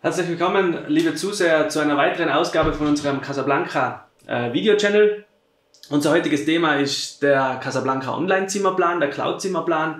Herzlich willkommen, liebe Zuseher, zu einer weiteren Ausgabe von unserem Casablanca Video-Channel. Unser heutiges Thema ist der Casablanca Online-Zimmerplan, der Cloud-Zimmerplan,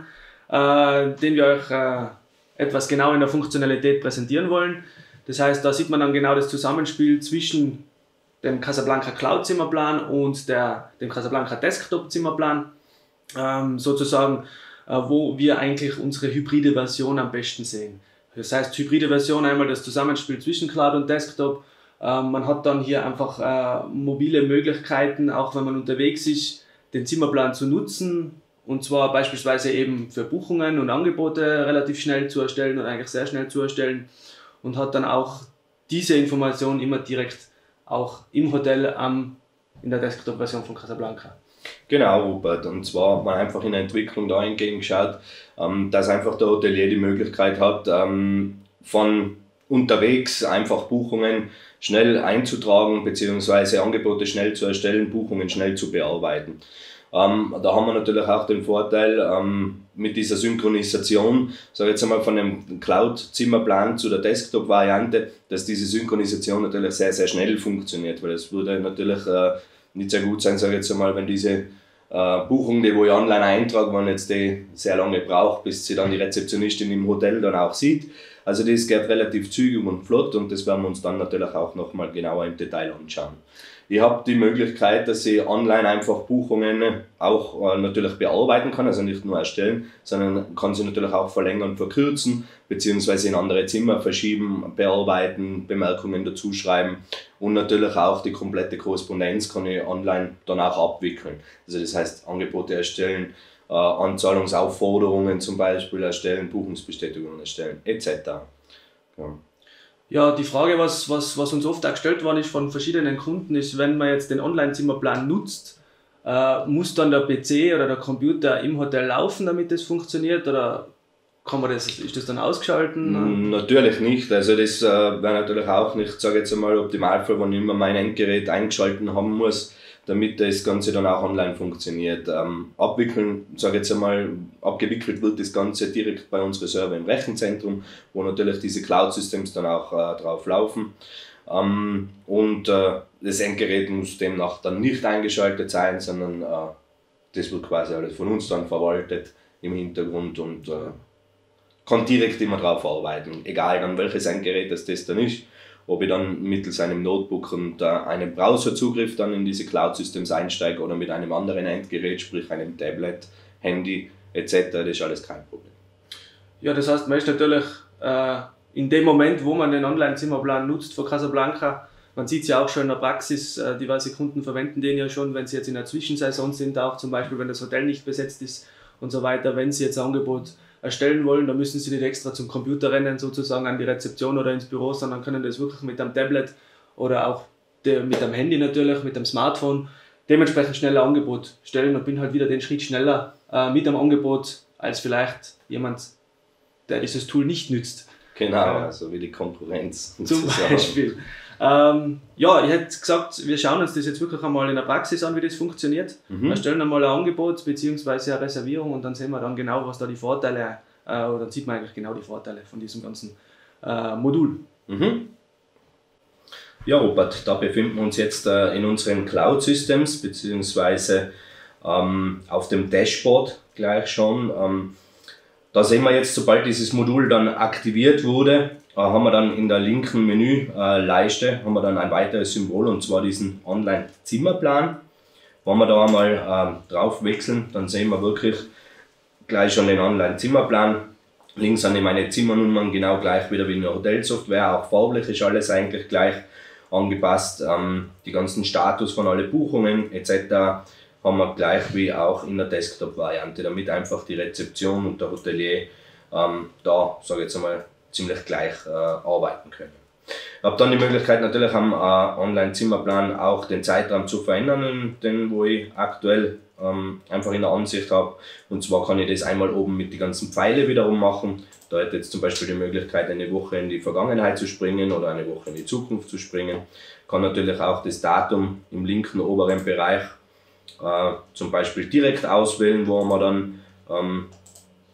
den wir euch etwas genau in der Funktionalität präsentieren wollen. Das heißt, da sieht man dann genau das Zusammenspiel zwischen dem Casablanca Cloud-Zimmerplan und dem Casablanca Desktop-Zimmerplan, sozusagen, wo wir eigentlich unsere hybride Version am besten sehen. Das heißt, hybride Version einmal das Zusammenspiel zwischen Cloud und Desktop. Man hat dann hier einfach mobile Möglichkeiten, auch wenn man unterwegs ist, den Zimmerplan zu nutzen. Und zwar beispielsweise eben für Buchungen und Angebote relativ schnell zu erstellen und eigentlich sehr schnell zu erstellen. Und hat dann auch diese Information immer direkt auch im Hotel in der Desktop-Version von Casablanca. Genau, Rupert. Und zwar hat man einfach in der Entwicklung dahingehend geschaut, dass einfach der Hotelier die Möglichkeit hat, von unterwegs einfach Buchungen schnell einzutragen bzw. Angebote schnell zu erstellen, Buchungen schnell zu bearbeiten. Da haben wir natürlich auch den Vorteil mit dieser Synchronisation, sage jetzt einmal von dem Cloud-Zimmerplan zu der Desktop-Variante, dass diese Synchronisation natürlich sehr, sehr schnell funktioniert, weil es würde natürlich nicht sehr gut sein, sage ich jetzt einmal, wenn diese Buchung, die wo ich online eintrage, wenn jetzt die sehr lange braucht, bis sie dann die Rezeptionistin im Hotel dann auch sieht. Also das geht relativ zügig und flott und das werden wir uns dann natürlich auch nochmal genauer im Detail anschauen. Ich habe die Möglichkeit, dass ich online einfach Buchungen auch natürlich bearbeiten kann, also nicht nur erstellen, sondern kann sie natürlich auch verlängern, verkürzen, beziehungsweise in andere Zimmer verschieben, bearbeiten, Bemerkungen dazu schreiben und natürlich auch die komplette Korrespondenz kann ich online dann auch abwickeln. Also das heißt Angebote erstellen, Anzahlungsaufforderungen zum Beispiel erstellen, Buchungsbestätigungen erstellen etc. Ja. Ja, die Frage, was uns oft auch gestellt worden ist von verschiedenen Kunden, ist, wenn man jetzt den Online-Zimmerplan nutzt, muss dann der PC oder der Computer im Hotel laufen, damit das funktioniert, oder ist das dann ausgeschalten? Natürlich nicht, also das wäre natürlich auch nicht, sage jetzt einmal, Optimalfall, wenn ich immer mein Endgerät eingeschalten haben muss, damit das Ganze dann auch online funktioniert. Abwickeln, sage jetzt einmal, abgewickelt wird das Ganze direkt bei unseren Server im Rechenzentrum, wo natürlich diese Cloud-Systems dann auch drauf laufen. Das Endgerät muss demnach dann nicht eingeschaltet sein, sondern das wird quasi alles von uns dann verwaltet im Hintergrund und kann direkt immer drauf arbeiten, egal dann welches Endgerät das dann ist. Ob ich dann mittels einem Notebook und einem Browserzugriff dann in diese Cloud-Systems einsteige oder mit einem anderen Endgerät, sprich einem Tablet, Handy etc., das ist alles kein Problem. Ja, das heißt, man ist natürlich in dem Moment, wo man den Online-Zimmerplan nutzt für Casablanca, man sieht es ja auch schon in der Praxis, diverse Kunden verwenden den ja schon, wenn sie jetzt in der Zwischensaison sind, auch zum Beispiel, wenn das Hotel nicht besetzt ist und so weiter, wenn sie jetzt ein Angebot erstellen wollen, dann müssen sie nicht extra zum Computer rennen, sozusagen an die Rezeption oder ins Büro, sondern können das wirklich mit einem Tablet oder auch mit einem Handy natürlich, mit dem Smartphone dementsprechend schneller Angebot stellen und bin halt wieder den Schritt schneller mit dem Angebot als vielleicht jemand, der dieses Tool nicht nützt. Genau, also wie die Konkurrenz. Zum Beispiel. Ja, ich hätte gesagt, wir schauen uns das jetzt wirklich einmal in der Praxis an, wie das funktioniert. Wir stellen einmal ein Angebot bzw. eine Reservierung und dann sehen wir dann genau, was da die Vorteile, oder dann sieht man eigentlich genau die Vorteile von diesem ganzen Modul. Ja, Robert, da befinden wir uns jetzt in unseren Cloud-Systems bzw. auf dem Dashboard gleich schon. Da sehen wir jetzt, sobald dieses Modul dann aktiviert wurde, haben wir dann in der linken Menüleiste haben wir dann ein weiteres Symbol, und zwar diesen Online-Zimmerplan. Wenn wir da einmal drauf wechseln, dann sehen wir wirklich gleich schon den Online-Zimmerplan. Links sind meine Zimmernummern genau gleich wieder wie in der Hotelsoftware, auch farblich ist alles eigentlich gleich angepasst. Die ganzen Status von alle Buchungen etc. haben wir gleich wie auch in der Desktop-Variante, damit einfach die Rezeption und der Hotelier da, sage ich jetzt einmal, ziemlich gleich arbeiten können. Ich habe dann die Möglichkeit natürlich am Online-Zimmerplan auch den Zeitraum zu verändern, den wo ich aktuell einfach in der Ansicht habe. Und zwar kann ich das einmal oben mit den ganzen Pfeile wiederum machen. Da hätte jetzt zum Beispiel die Möglichkeit, eine Woche in die Vergangenheit zu springen oder eine Woche in die Zukunft zu springen. Kann natürlich auch das Datum im linken oberen Bereich zum Beispiel direkt auswählen, wo man dann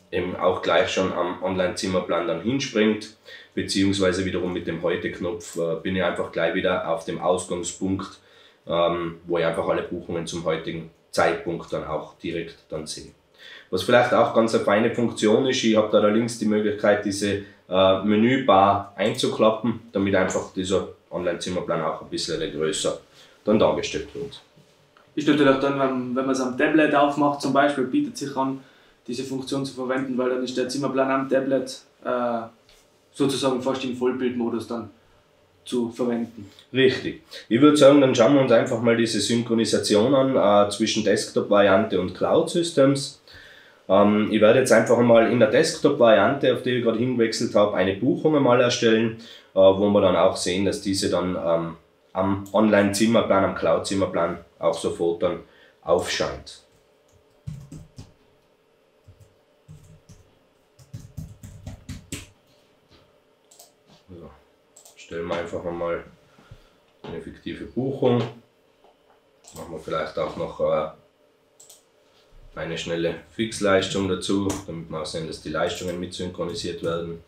eben auch gleich schon am Online-Zimmerplan dann hinspringt, beziehungsweise wiederum mit dem Heute-Knopf bin ich einfach gleich wieder auf dem Ausgangspunkt, wo ich einfach alle Buchungen zum heutigen Zeitpunkt dann auch direkt dann sehe. Was vielleicht auch ganz eine feine Funktion ist, ich habe da links die Möglichkeit, diese Menübar einzuklappen, damit einfach dieser Online-Zimmerplan auch ein bisschen größer dann dargestellt wird. Ist natürlich dann, wenn man es am Tablet aufmacht zum Beispiel, bietet sich an, diese Funktion zu verwenden, weil dann ist der Zimmerplan am Tablet sozusagen fast im Vollbildmodus dann zu verwenden. Richtig. Ich würde sagen, dann schauen wir uns einfach mal diese Synchronisation an zwischen Desktop-Variante und Cloud-Systems. Ich werde jetzt einfach mal in der Desktop-Variante, auf die ich gerade hingewechselt habe, eine Buchung einmal erstellen, wo wir dann auch sehen, dass diese dann am Online-Zimmerplan, am Cloud-Zimmerplan auch sofort dann aufscheint. So, stellen wir einfach einmal eine fiktive Buchung. Machen wir vielleicht auch noch eine schnelle Fixleistung dazu, damit wir auch sehen, dass die Leistungen mit synchronisiert werden.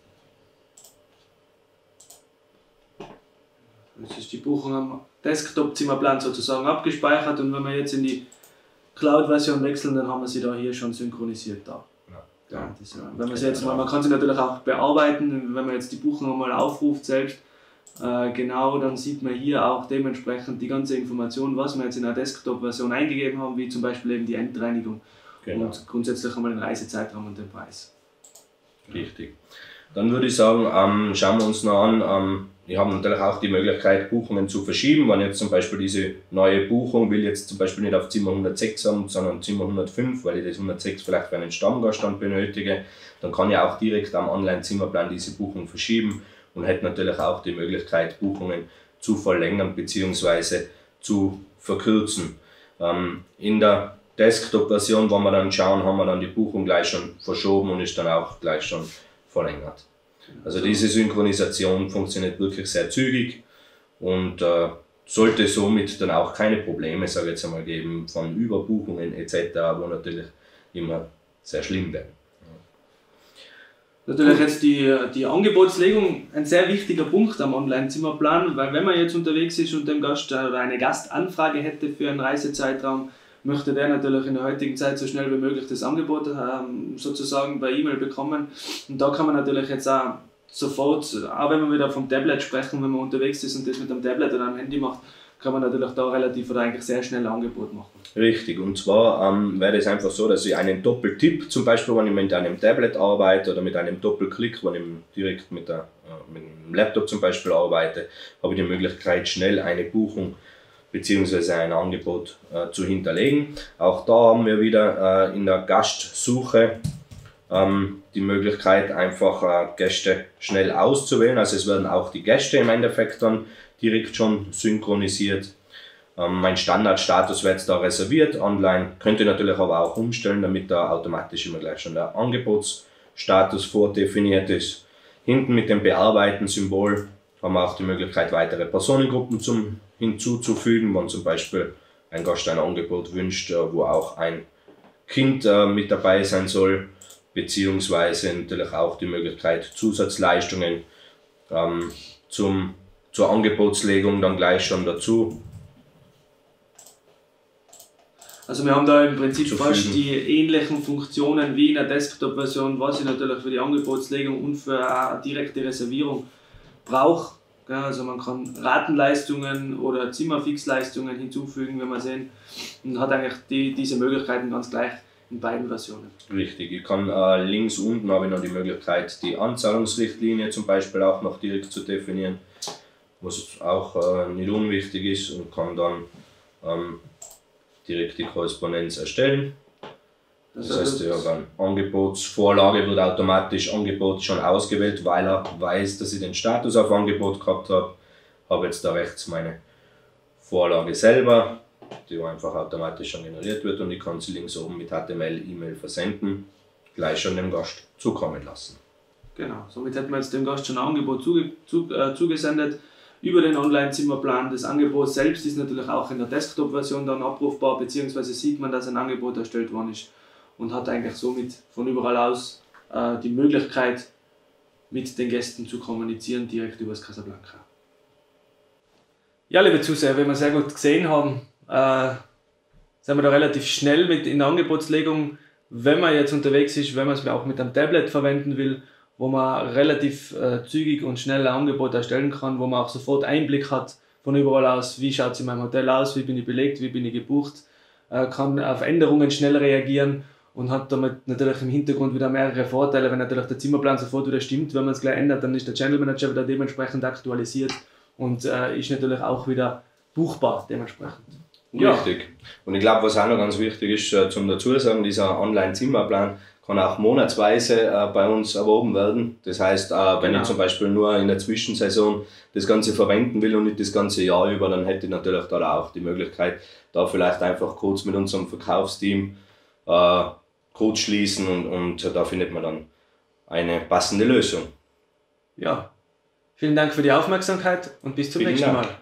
Jetzt ist die Buchung am Desktop-Zimmerplan sozusagen abgespeichert und wenn wir jetzt in die Cloud-Version wechseln, dann haben wir sie da hier schon synchronisiert da. Ja, wenn man sie jetzt mal, man kann sie natürlich auch bearbeiten, wenn man jetzt die Buchung einmal aufruft selbst, genau, dann sieht man hier auch dementsprechend die ganze Information, was wir jetzt in der Desktop-Version eingegeben haben, wie zum Beispiel eben die Endreinigung und grundsätzlich einmal den Reisezeitraum und den Preis. Richtig. Dann würde ich sagen, schauen wir uns noch an, wir haben natürlich auch die Möglichkeit, Buchungen zu verschieben. Wenn jetzt zum Beispiel diese neue Buchung will jetzt zum Beispiel nicht auf Zimmer 106 haben, sondern Zimmer 105, weil ich das 106 vielleicht für einen Stammgast dann benötige, dann kann ich auch direkt am Online-Zimmerplan diese Buchung verschieben und hätte natürlich auch die Möglichkeit, Buchungen zu verlängern bzw. zu verkürzen. In der Desktop-Version, wo wir dann schauen, haben wir dann die Buchung gleich schon verschoben und ist dann auch gleich schon verlängert. Also diese Synchronisation funktioniert wirklich sehr zügig und sollte somit dann auch keine Probleme, sage ich jetzt einmal, geben von Überbuchungen etc., wo natürlich immer sehr schlimm werden. Natürlich jetzt die Angebotslegung ein sehr wichtiger Punkt am Online-Zimmerplan, weil wenn man jetzt unterwegs ist und dem Gast oder eine Gastanfrage hätte für einen Reisezeitraum, möchte der natürlich in der heutigen Zeit so schnell wie möglich das Angebot sozusagen per E-Mail bekommen. Und da kann man natürlich jetzt auch sofort, auch wenn wir wieder vom Tablet sprechen, wenn man unterwegs ist und das mit einem Tablet oder einem Handy macht, kann man natürlich da relativ oder eigentlich sehr schnell ein Angebot machen. Richtig, und zwar wäre es einfach so, dass ich einen Doppeltipp, zum Beispiel wenn ich mit einem Tablet arbeite oder mit einem Doppelklick, wenn ich direkt mit dem Laptop zum Beispiel arbeite, habe ich die Möglichkeit, schnell eine Buchung bzw. ein Angebot zu hinterlegen. Auch da haben wir wieder in der Gastsuche die Möglichkeit, einfach Gäste schnell auszuwählen. Also es werden auch die Gäste im Endeffekt dann direkt schon synchronisiert. Mein Standardstatus wird da reserviert. Online könnt ihr natürlich aber auch umstellen, damit da automatisch immer gleich schon der Angebotsstatus vordefiniert ist. Hinten mit dem Bearbeiten-Symbol haben wir auch die Möglichkeit, weitere Personengruppen hinzuzufügen, wenn zum Beispiel ein Gast ein Angebot wünscht, wo auch ein Kind mit dabei sein soll, beziehungsweise natürlich auch die Möglichkeit, Zusatzleistungen zur Angebotslegung dann gleich schon dazu. Also wir haben da im Prinzip fast die ähnlichen Funktionen wie in der Desktop-Version, was ich natürlich für die Angebotslegung und für eine direkte Reservierung brauche. Ja, also man kann Ratenleistungen oder Zimmerfixleistungen hinzufügen, wenn man sehen, und hat eigentlich diese Möglichkeiten ganz gleich in beiden Versionen. Richtig, ich kann links unten habe ich noch die Möglichkeit, die Anzahlungsrichtlinie zum Beispiel auch noch direkt zu definieren, was auch nicht unwichtig ist, und kann dann direkt die Korrespondenz erstellen. Das heißt, ich habe eine Angebotsvorlage, wird automatisch Angebot schon ausgewählt, weil er weiß, dass ich den Status auf Angebot gehabt habe. Habe jetzt da rechts meine Vorlage selber, die einfach automatisch schon generiert wird, und ich kann sie links oben mit HTML, E-Mail versenden, gleich schon dem Gast zukommen lassen. Genau, somit hätten wir jetzt dem Gast schon ein Angebot zugesendet über den Online-Zimmerplan. Das Angebot selbst ist natürlich auch in der Desktop-Version dann abrufbar, beziehungsweise sieht man, dass ein Angebot erstellt worden ist und hat eigentlich somit von überall aus die Möglichkeit, mit den Gästen zu kommunizieren, direkt über das Casablanca. Ja, liebe Zuseher, wie wir sehr gut gesehen haben, sind wir da relativ schnell mit in der Angebotslegung, wenn man jetzt unterwegs ist, wenn man es auch mit einem Tablet verwenden will, wo man relativ zügig und schnell ein Angebot erstellen kann, wo man auch sofort Einblick hat von überall aus, wie schaut es in meinem Hotel aus, wie bin ich belegt, wie bin ich gebucht, kann auf Änderungen schnell reagieren und hat damit natürlich im Hintergrund wieder mehrere Vorteile, wenn natürlich der Zimmerplan sofort wieder stimmt, wenn man es gleich ändert, dann ist der Channel Manager wieder dementsprechend aktualisiert und ist natürlich auch wieder buchbar dementsprechend. Richtig. Und ich glaube, was auch noch ganz wichtig ist zum Dazusagen, dieser Online-Zimmerplan kann auch monatsweise bei uns erworben werden. Das heißt, wenn ich zum Beispiel nur in der Zwischensaison das Ganze verwenden will und nicht das ganze Jahr über, dann hätte ich natürlich da auch die Möglichkeit, da vielleicht einfach kurz mit unserem Verkaufsteam kurz schließen und da findet man dann eine passende Lösung. Ja, vielen Dank für die Aufmerksamkeit und bis zum nächsten Mal.